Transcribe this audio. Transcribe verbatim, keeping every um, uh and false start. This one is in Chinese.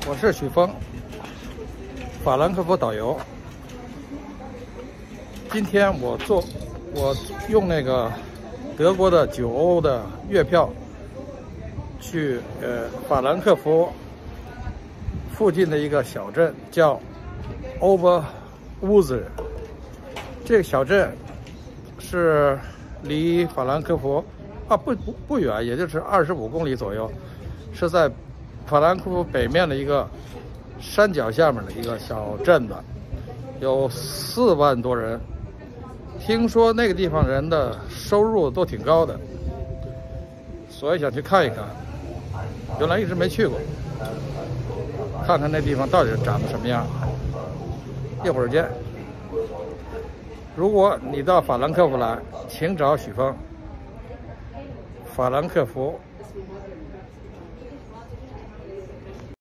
我是许峰，法兰克福导游。今天我坐，我用那个德国的九欧的月票去呃法兰克福附近的一个小镇叫 Oberwuser。这个小镇是离法兰克福啊不不不远，也就是二十五公里左右，是在法兰克福北面的一个山脚下面的一个小镇子，有四万多人。听说那个地方人的收入都挺高的，所以想去看一看。原来一直没去过，看看那地方到底长得什么样。一会儿见。如果你到法兰克福来，请找许峰。法兰克福